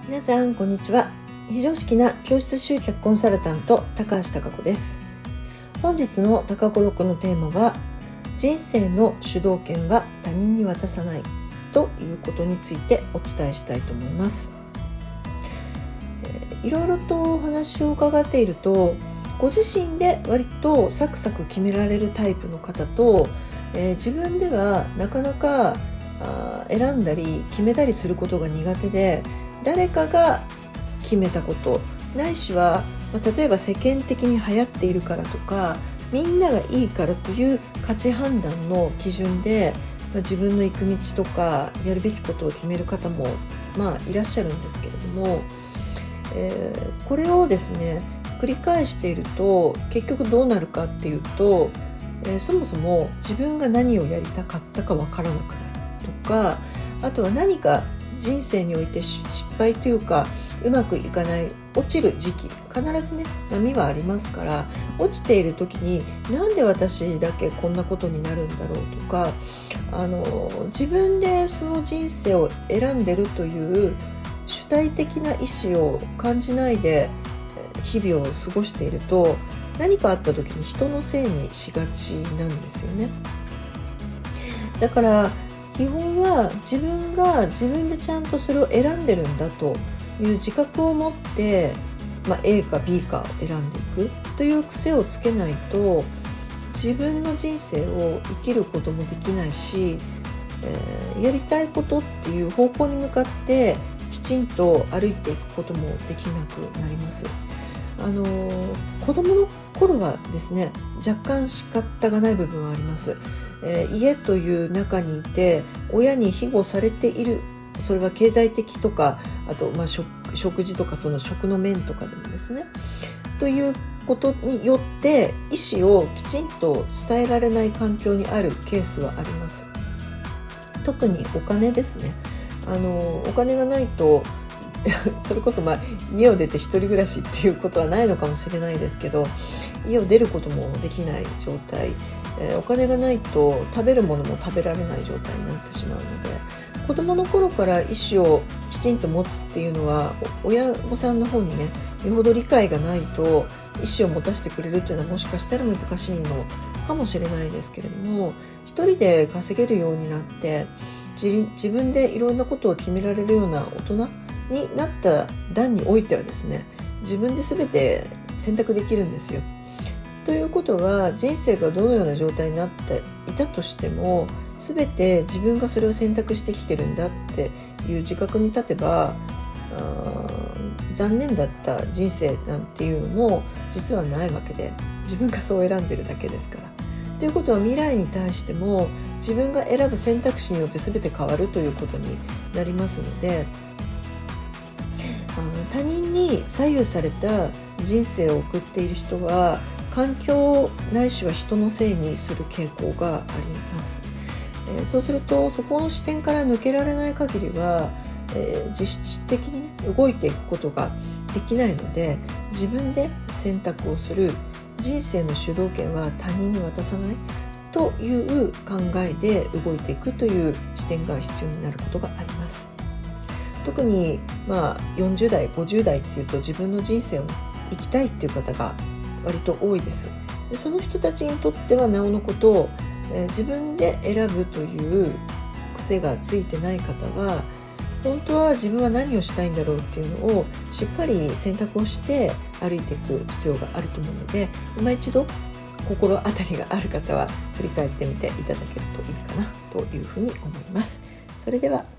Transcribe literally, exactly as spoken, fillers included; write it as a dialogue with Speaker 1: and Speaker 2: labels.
Speaker 1: 皆さんこんにちは。非常識な教室集客コンサルタント高橋貴子です。本日の高子録のテーマは、人生の主導権は他人に渡さないということについてお伝えしたいと思います。えー、いろいろとお話を伺っていると、ご自身で割とサクサク決められるタイプの方と、えー、自分ではなかなかあ選んだり決めたりすることが苦手で、誰かが決めたことないしは、まあ、例えば世間的に流行っているからとか、みんながいいからという価値判断の基準で、まあ、自分の行く道とかやるべきことを決める方も、まあ、いらっしゃるんですけれども、えー、これをですね繰り返していると結局どうなるかっていうと、えー、そもそも自分が何をやりたかったかわからなくなるとか、あとは何か人生において失敗というかうまくいかない落ちる時期、必ずね波はありますから、落ちている時になんで私だけこんなことになるんだろうとか、あの自分でその人生を選んでるという主体的な意思を感じないで日々を過ごしていると、何かあった時に人のせいにしがちなんですよね。だから基本は自分が自分でちゃんとそれを選んでるんだという自覚を持って、まあ、A か B かを選んでいくという癖をつけないと、自分の人生を生きることもできないし、えー、やりたいことっていう方向に向かってきちんと歩いていくこともできなくなります。あの子供の頃はですね、若干仕方がない部分はあります。えー、家という中にいて親に庇護されている、それは経済的とか、あと、まあ、食, 食事とかその食の面とかでもですね、ということによって意思をきちんと伝えられない環境にあるケースはあります。特にお金ですね。あのお金がないとそれこそまあ家を出て一人暮らしっていうことはないのかもしれないですけど、家を出ることもできない状態、えー、お金がないと食べるものも食べられない状態になってしまうので、子どもの頃から意思をきちんと持つっていうのは親御さんの方にねよほど理解がないと意思を持たせてくれるっていうのはもしかしたら難しいのかもしれないですけれども、一人で稼げるようになって自, 自分でいろんなことを決められるような大人になった段においてはですね、自分で全て選択できるんですよ。ということは、人生がどのような状態になっていたとしても、全て自分がそれを選択してきてるんだっていう自覚に立てば、あ残念だった人生なんていうのも実はないわけで、自分がそう選んでるだけですから。ということは、未来に対しても自分が選ぶ選択肢によって全て変わるということになりますので、あの他人に左右された人生を送っている人は、環境ないしは人のせいにする傾向があります。えー、そうするとそこの視点から抜けられない限りは、えー、実質的に、ね、動いていくことができないので、自分で選択をする、人生の主導権は他人に渡さないという考えで動いていくという視点が必要になることがあります。特に、まあ、よんじゅう代ごじゅう代っていうと、自分の人生を生きたいっていう方が割と多いです。でその人たちにとってはなおのこと、えー、自分で選ぶという癖がついてない方は、本当は自分は何をしたいんだろうっていうのをしっかり選択をして歩いていく必要があると思うので、今一度心当たりがある方は振り返ってみていただけるといいかなというふうに思います。それでは